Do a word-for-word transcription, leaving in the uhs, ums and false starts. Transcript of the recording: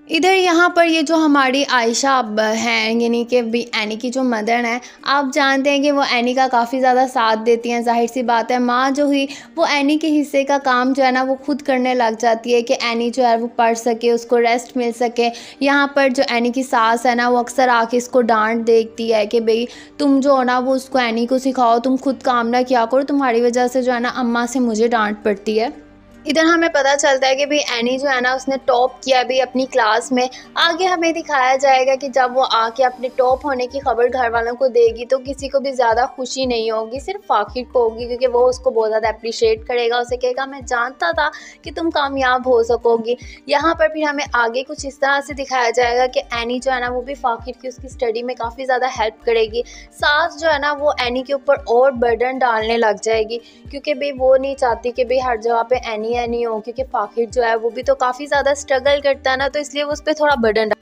इधर यहाँ पर ये जो हमारी आयशा अब हैं, यानी कि भी एनी की जो मदर हैं, आप जानते हैं कि वो एनी का काफ़ी ज़्यादा साथ देती हैं। ज़ाहिर सी बात है, माँ जो हुई वो एनी के हिस्से का काम जो है ना वो खुद करने लग जाती है कि एनी जो है वो पढ़ सके, उसको रेस्ट मिल सके। यहाँ पर जो एनी की सास है ना वो अक्सर आके इसको डांट देती है कि भाई तुम जो हो ना वो उसको एनी को सिखाओ, तुम खुद काम ना किया करो, तुम्हारी वजह से जो है ना अम्मा से मुझे डांट पड़ती है। इधर हमें पता चलता है कि भाई एनी जो है ना उसने टॉप किया भी अपनी क्लास में। आगे हमें दिखाया जाएगा कि जब वो आके अपने टॉप होने की खबर घर वालों को देगी तो किसी को भी ज़्यादा खुशी नहीं होगी, सिर्फ फाकिर को होगी, क्योंकि वो उसको बहुत ज़्यादा अप्रिशिएट करेगा। उसे कहेगा मैं जानता था कि तुम कामयाब हो सकोगी। यहाँ पर फिर हमें आगे कुछ इस तरह से दिखाया जाएगा कि एनी जो है ना वो भी फाकिर की उसकी स्टडी में काफ़ी ज़्यादा हेल्प करेगी। सास जो है ना वो एनी के ऊपर और बर्डन डालने लग जाएगी, क्योंकि भाई वो नहीं चाहती कि भाई हर जगह पे एनी एनी हो, क्योंकि फाकिर जो है वो भी तो काफ़ी ज़्यादा स्ट्रगल करता है ना, तो इसलिए वो उस पर थोड़ा बर्डन